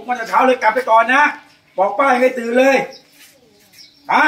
มาแต่เช้าเลยกลับไปก่อนนะบอกป้ายังไม่ตื่นเลยป้า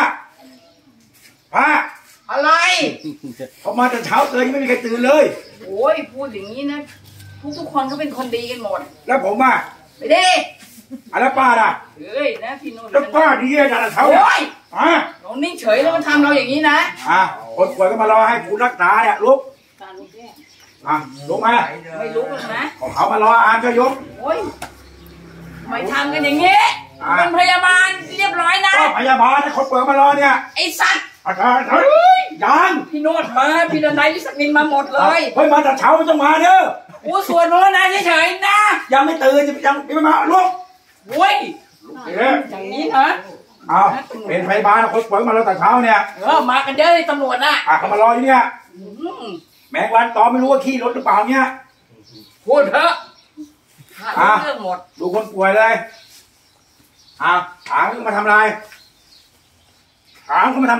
อะไรเขามาแต่เช้าเลยยังไม่มีใครตื่นเลยโอ้ยพูดอย่างนี้นะทุกคนก็เป็นคนดีกันหมดแล้วผมอ่ะไปดิแล้วป้าล่ะเฮ้ยนะพี่นุ่นแล้วป้าดีอะไรแต่เช้าโอ้ยเรานิ่งเฉยแล้วมาทำเราอย่างนี้นะคนป่วยก็มารอให้คุณรักษาเนี่ยลุกลุกมาไม่ลุกหรอกนะเขามารออ่านก็ยกโอ้ยไม่ทำกันอย่างนี้เป็นพยาบาลเรียบร้อยนะพยาบาลคนป่วยมารอเนี่ยไอ้สัตว์ยังพี่โนดมาพี่ดนัยพี่ศักดินมาหมดเลยเฮ้ยมาแต่เช้าไม่ต้องมาเด้อกูส่วนโน้นนะเฉยๆนะยังไม่ตื่นยังไม่มาลุกโอ้ยอย่างนี้นะเป็นพยาบาลคนป่วยมาเราแต่เช้าเนี่ยมากันเยอะเลยตำรวจน่ะเขามารออยู่เนี่ยแมงวันตอไม่รู้ว่าขี้รถหรือเปล่าเนี่ยพูดเถอะเรื่องหมดดูคนป่วยเลยถามเขามาทำอะไรถามเขา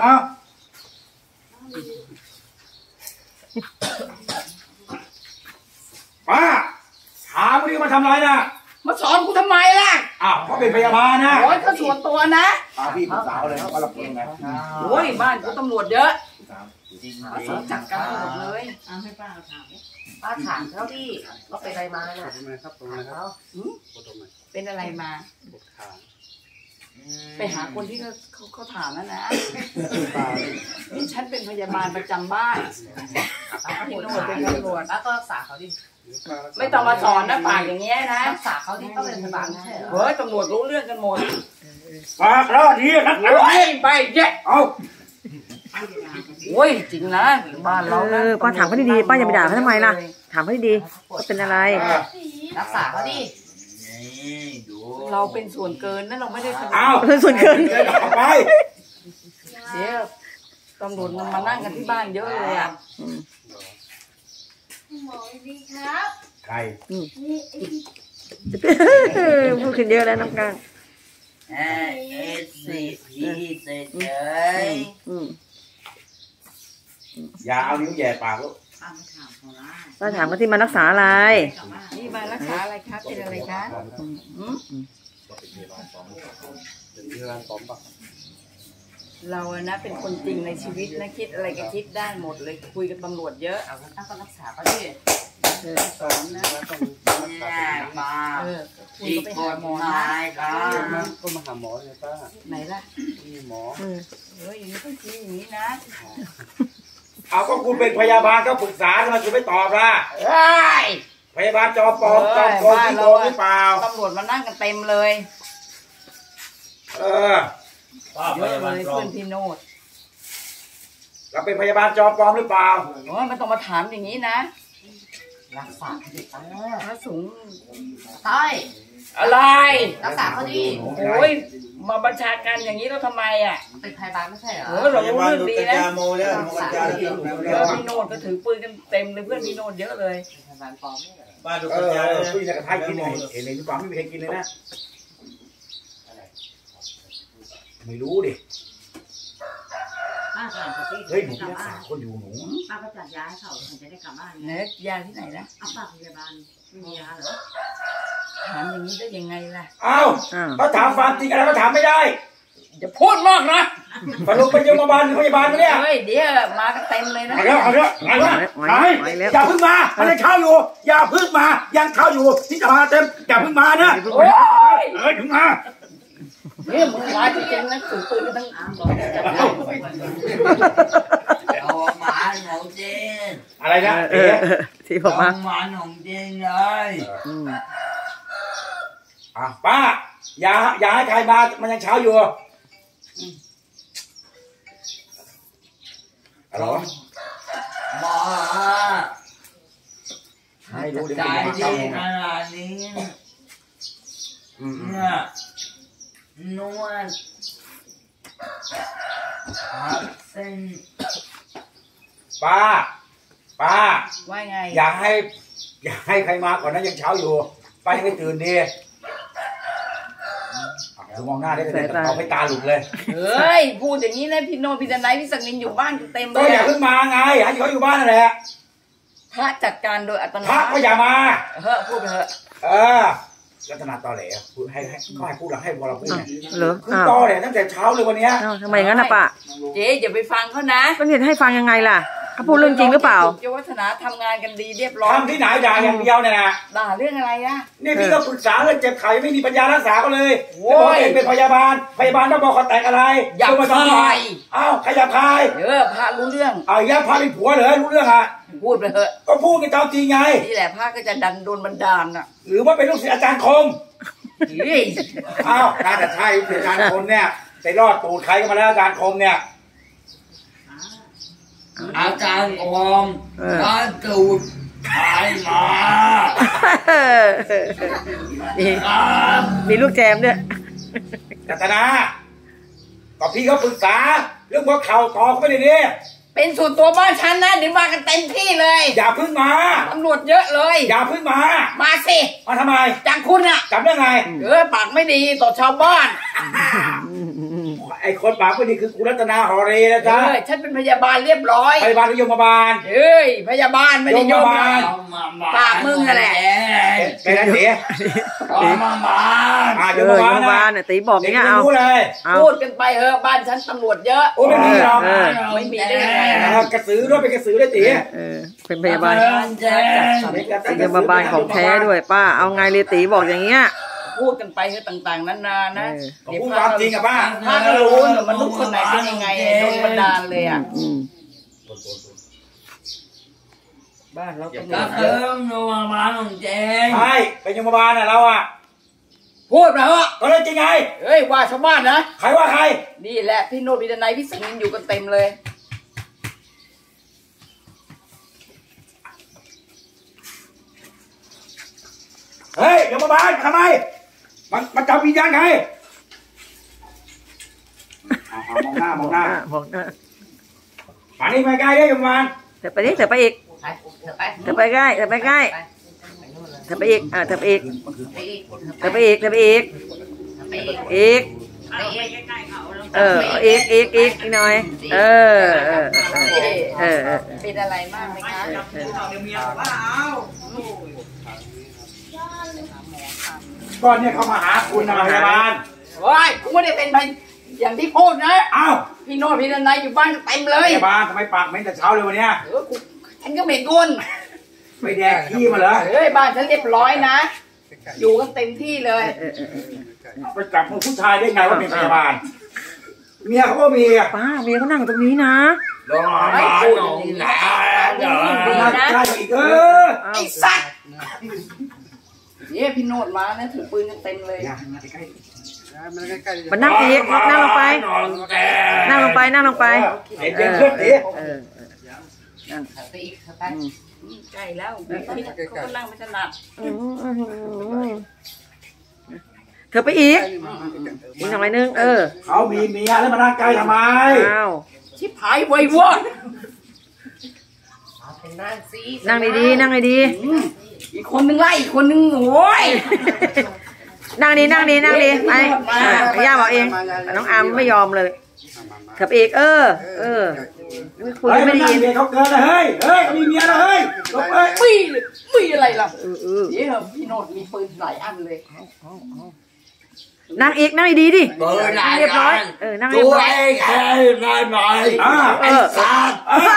ป้าถามเขาดิมาทำอะไรนะมาสอนกูทำไมล่ะเขาเป็นพยาบาลนะโอ้ยเขาส่วนตัวนะพี่เป็นสาวเลยเขารับเองไงโอ้ยบ้านกูตำรวจเยอะมาสอนจัดการหมดเลยให้ป้าถามป้าถามเขาที่ว่าเป็นอะไรมาเนี่ยเป็นอะไรมาไปหาคนที่เขาถามนะนี่ฉันเป็นพยาบาลประจำบ้านพี่โนดเป็นตำรวจแล้วก็รักษาเขาดิไม่ต้องมาสอนนะปากอย่างเงี้ยนะรักษาเขาดิก็เป็นพยาบาลใช่เหรอเฮ้ยตำรวจรู้เรื่องกันหมดปากแล้วดีนักหนาไปเจ๊โอ้ยจริงนะบ้านเราป้าถามเขาดีๆป้าอย่าไปด่าเขาทำไมล่ะถามเขาดีๆเขาเป็นอะไรรักษาเขาดิเราเป็นส่วนเกินนั่นเราไม่ได้เป็นส่วนเกินไปเดี๋ยวตำรวจมานั่งกันที่บ้านเยอะเลยหมอดีครับใครพูดขึ้นเยอะแล้วน้องกลางอย่าเอานิ้วแย่ปากลูกป้าถามว่าที่มารักษาอะไรนี่มารักษาอะไรครับเป็นอะไรครับเราอะนะเป็นคนจริงในชีวิตนะคิดอะไรก็คิดได้หมดเลยคุยกับตำรวจเยอะต้องรักษาเขาดิสอนนะคุยก็ไปหาหมอนะก็มาหาหมอเลยป้าไหนล่ะนี่หมออย่างนี้ต้องคิดอย่างนี้นะก็คุณเป็นพยาบาลก็ปรึกษาทำไมคุณไม่ตอบล่ะพยาบาลจอปลอมที่โกงหรือเปล่าตำรวจมานั่งกันเต็มเลยเยอะเลยเพื่อนพี่โนดเราเป็นพยาบาลจอปลอมหรือเปล่าไม่ต้องมาถามอย่างนี้นะรักษาดิพระสงฆ์ใช่อะไรรักษาเขาดิโอ้ยมาบัญชาการอย่างนี้แล้วทำไมเป็นพยาบาลไม่ใช่เหรอเรารู้เรื่องดีนะพี่โนดก็ถือปืนกันเต็มเลยเพื่อนพี่โนดเยอะเลยพยาบาลปลอมบ้านดูกระจายเลยพี่จะกระทายกินเลยเห็นเลยหรือเปล่าไม่มีใครกินเลยนะไม่รู้ดิเฮ้ยหนูรักษาคนอยู่หนูป้าก็จัดยาให้เขาถึงจะได้กลับบ้านเนี่ยยาที่ไหนนะป้าพยาบาลไม่มียาเหรอถามอย่างนี้ได้ยังไงล่ะเขาถามความจริงอะไรก็ถามไม่ได้อย่าพูดมากนะไปโรงพยาบาลหรือพยาบาลเนี่ยเฮ้ยเดี๋ยวมากันเต็มเลยนะเอาเถอะอย่าพึ่งมามันยังเช้าอยู่อย่าพึ่งมายังเช้าอยู่ที่จะมาเต็มอย่าพึ่งมานะถึงมาเนี่ยมึงร้ายจริงๆนะถือปืนกันทั้งเอาหมาของจริงอะไรนะที่ผมมาหมาของจริงเลยป้าอย่าให้ใครมามันยังเช้าอยู่อะไรวะหมอให้รู้ดิใจดีขนาดนี้เนี่ยนวดเส้นป้าว่าไงอย่าให้ใครมาก่อนนะยังเช้าอยู่ป้ายังไม่ตื่นดีมองหน้าได้แต่เอาไปตาหลุดเลยเฮ้ยพูดอย่างนี้นะพี่โนพี่ดนัยพี่ศักดินอยู่บ้านเต็มเลยก็อย่าเพิ่งมาไงให้เขาอยู่บ้านนั่นแหละพระจัดการโดยอัตโนมัติพระก็อย่ามาพูดไปเถอะรัตนาตอแหลพูดให้ก็ให้พูดหลังให้พอเราพูดเนี่ยเหรอคือตอแหลตั้งแต่เช้าเลยวันเนี้ยทำไมงั้นนะป้าเจ๊อย่าไปฟังเขานะก็เนี่ยให้ฟังยังไงล่ะเขาพูดเรื่องจริงหรือเปล่าเจ้าวัฒนาทำงานกันดีเรียบร้อยทำที่ไหนด่าอย่างเดียวเนี่ยนะด่าเรื่องอะไรอะนี่พี่ก็ปรึกษาเรื่องเจ็บไข้ไม่มีปัญญารักษาก็เลยโอ้ยแล้วบอกเองเป็นพยาบาลต้องบอกเขาแต่งอะไรอย่ามาทำไมพายอ้าวขยับพายพระรู้เรื่องเอาย่าพาเป็นผัวเหรอรู้เรื่องอ่ะพูดไปเถอะก็พูดกันตามจริงไงนี่แหละพระก็จะดันโดนบันดาลน่ะหรือว่าเป็นลูกศิษย์อาจารย์คมเฮ้ยอ้าวน่าจะใช่ลูกศิษย์อาจารย์คมเนี่ยไปรอดตูดใครกันมาแล้วอาจารย์คมเนี่ยอาจารย์อมร้านตูดขายหมามีลูกแจมด้วยรัตนาก็พี่เขาปรึกษาเรื่องว่าเข่าต่อเขาไม่ได้เนี่ยเป็นส่วนตัวบ้านฉันนะเดี๋ยวมากันเต็มที่เลยอย่าพึ่งมาตำรวจเยอะเลยอย่าพึ่งมามาสิมาทำไมจังคุณอะจำได้ไงปากไม่ดีต่อชาวบ้านไอ้คนปากไม่ดีคือคุณรัตนาหอเรนะจ๊ะฉันเป็นพยาบาลเรียบร้อยพยาบาลหรือยมบาลเฮ้ยพยาบาลไม่ได้ยมโรงพยาบาลปากมึงนั่นแหละเป็นอะไรเสียมาบ้านยเอมอบาลโรงพยาบาลนะน่ะตีบอกเด็กเนี่ยไม่เอารู้เลยเอาพูดกันไปเถอะบ้านฉันตำรวจเยอะโอ้ไม่มีหรอกไม่มีได้ยังไงนะกระสือด้วยเป็นกระสือด้วยตีเป็นพยาบาลเจ๊เป็นพยาบาลของแท้ด้วยป้า เอาไงเลยตีบอกอย่างเงี้ยพูดกันไปเถอะต่างๆนานานะพูดความจริงอะป้าถ้าก็รู้ว่ามนุษย์คนไหนเป็นยังไงโดนบันดาลเลยอ่ะบ้านเราตำรวก็จเยเพิ่อะมโรงพยาบาลของเจ๊ใช่เป็นยมบาลน่ะเราอะพูดไปเถอะก็เรื่องจริงไงเฮ้ยว่าชาวบ้านนะใครว่าใครนี่แหละพี่โนตพี่ดนัยพี่สิงห์อยู่กันเต็มเลยเฮ้ยยมบาลทำไมมันจับวิญญาณใครมองหน้ามองหน้าบอกนะมานี่มาใกล้ได้ยมบาลเธอไปดิเธอไปอีกไปเธอไปเธอไปใกล้เธอไปใกล้ เธอไปอีกเธอไปอีกไปอีกเธอไปอีกเธอไปอีกไปอีกอีกไปอีกอีกหน่อยเป็นอะไรมากไหมคะก้อนเนี่ยเขามาหาคุณนะพยาบาลโอ้ยกูไม่ได้เป็นอย่างที่พูดนะอ้าวพี่โนตพี่ดนัยอยู่บ้านกันเต็มเลพยยาบาลทำไมปากเหม็นแต่เช้าเลยวันเนี้ยฉันก็เหม็นกุนไปแดกขี้มาเหรอเฮ้ยบ้านฉันเรียบร้อยนะ อยู่กันเต็มที่เลยไปจับมือผู้ชายได้ไงว่าเป็นพยาบาลเมียเขาก็มีอ่ะป้าเมียเขานั่งตรงนี้นะโรงพยาบาลของแท้เด้อมาใกล้อีกไอ้สัตว์เนี่ยพี่โนดมานะถือปืนกันเต็มเลยมันนั่งอีกนั่งลงไป นั่งลงไปนั่งลงไปเด็กเพื่อนดิไปอีกเธอไปใกล้แล้วพี่เขาก็นั่งไม่ถนัดเธอไปอีกอีกหน่อยนึงเขามีเมียแล้วมานั่งใกล้ทำไมอ้าวชิบหายไววอดเป็นนั่งซีนั่งดีๆนั่งดีอีกคนนึงไล่อีกคนนึงโอ้ยๆนั่งดีนั่งดีนั่งดีไปย่าบอกเองน้องอามไม่ยอมเลยเธอไปอีกคุยเฮ้ยไม่ได้ยินเมียเขาเกินนะเฮ้ยเขามีเมียแล้วเฮ้ยลงไปมีอะไรล่ะเดี๋ยวพี่โนดมีปืนหลายอันเลยนั่งอีกนั่งดีๆดิเบอร์ไหนเรียบร้อยนั่งเรียตับวร้อยเองแค่ได้ไหมไอ้สัตว์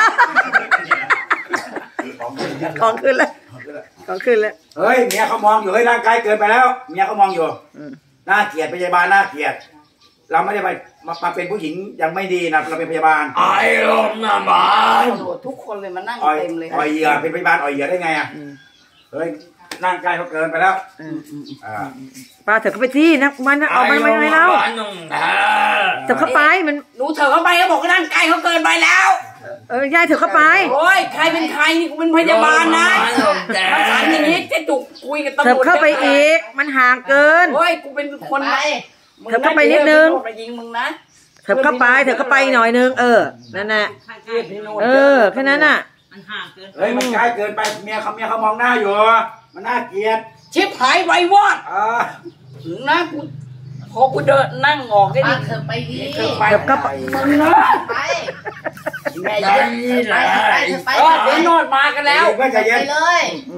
ของขึ้นแล้วของขึ้นแล้วเฮ้ยเมียเขามองอยู่เฮ้ยร่างกายเกินไปแล้วเมียเขามองอยู่น่าเกลียดพยาบาลน่าเกลียดเราไม่ได้มาเป็นผู้หญิงยังไม่ดีนะเราเป็นพยาบาลไอ้ลมน้ำมันตำรวจทุกคนเลยมานั่งอ่อยเต็มเลยอ่อยเหยื่อเป็นพยาบาลอ่อยเหยื่อได้ไงอ่ะเฮ้ยร่างกายเขาเกินไปแล้วอ่าป้าเถอะเข้าไปที่นักมันเอามันไม่ให้เราเถอะเข้าไปมันหนูเถอะเข้าไปเขาบอกว่าร่างกายเขาเกินไปแล้วยายเถอะเข้าไปโอ้ยใครเป็นใครนี่กูเป็นพยาบาลนะมาถามอย่างนี้จะจุกคุยกับตำรวจเถอะเข้าไปอีกมันห่างเกินโอ้ยกูเป็นคนไปมึงเถอะเข้าไปนิดนึงมายิงมึงนะเถอะเข้าไปเถอะเข้าไปหน่อยนึงนั่นน่ะแค่นั้นน่ะเฮ้ยมันใกล้เกินไปเมียเขามองหน้าอยู่มันน่าเกลียดชิบหายไววอดถึงนะกูพอกูเดินนั่งออกได้ป้าดิเธอไปดีเธอไปเถอะเข้าไปมึงนะไปแม่ได้เย็นนี่แหละไปเธอไปเดี๋ยวโนดมากันแล้วเพื่อนใจไปเย็นเลยเถ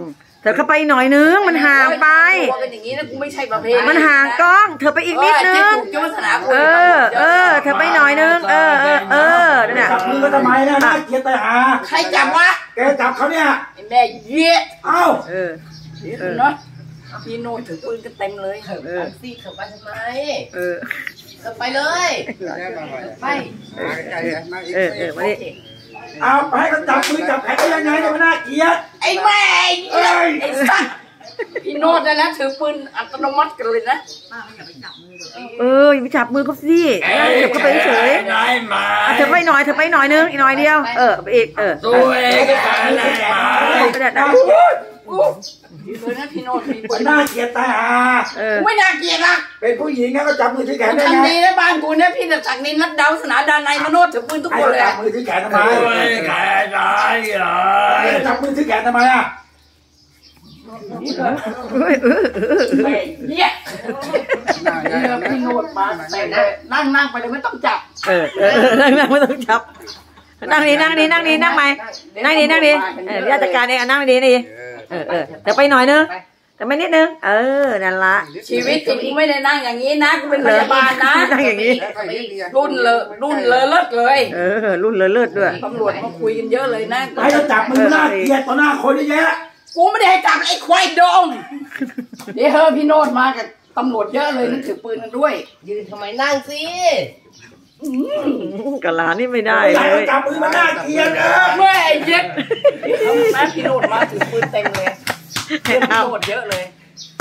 เธอเข้าไปหน่อยนึงมันห่างไปเป็นอย่างนี้นะกูไม่ใช่ประเภทมันห่างกล้องเธอไปอีกนิดนึงเออเธอไปหน่อยนึงนั่นน่ะจับมือก็ทำไมนะน่าเกลียดตายหาใครจับวะแกจับเขาเนี่ยแม่เยี่ยเอ้าเนาะพี่โนดถือปืนกันเต็มเลยซี่เถอะไปทำไมเออเถอะไปเลยไปมาดิเอาไปให้เขาจับมือจับแขนได้ยังไงเนี่ยมันน่าเกลียดไอ้แม่ไอ้สัตว์พี่โนดนั่นนะถือปืนอัตโนมัติกันเลยนะอย่าไปจับมือเขาสิเก็บเขาไปเฉยได้มาเธอไปหน่อยเธอไปหน่อยนึงอีกหน่อยเดียวไปอีกตัวเองได้มาได้ได้เลยนะพี่โนดมีปืมัน นน่าเกลียดตายหาไม่น่าเกลียดอ่ะเป็นผู้หญิงงั้นก็จับมือที่แขนได้ไงทำดีนะบ้านกูเนี่ยพี่จะจากนินรัดดาวสนาดานายมโนดถือปืนทุกให้คนเขาเลยจับมือที่แขนทำไมตัวเองแค่ได้เหรอให้เขาจับมือที่แขนทำไมอ่ะแม่เยี่ยพี่โนดมาแต่นั่งไปเลยไม่ต้องจับนั่งไม่ต้องจับนั่งดีนั่งไหมนั่งดีญาติการเองนั่งดีเดี๋ยวไปหน่อยนึงแต่ไม่นิดนึงนั่นละชีวิตจริงกูไม่ได้นั่งอย่างนี้นะกูเป็นพยาบาลนะนั่งอย่างนี้รุ่นเลอเลิศเลยรุ่นเลิศด้วยตำรวจมาคุยกันเยอะเลยนะให้เขาจับมือน่าเกลียดต่อหน้าคนเยอะแยะกูไม่ได้ให้จับไอ้ควายดงเดี๋ยวพี่โนดมากับตำรวจเยอะเลยนั่นถือปืนกันด้วยยืนทำไมนั่งสิกับหลานนี่ไม่ได้ให้เลเขายจับมือมันน่าเกลียดเออแม่เย็ดแม่พี่โนดมาถือปืนเต็มเลยพี่โนดเยอะเลย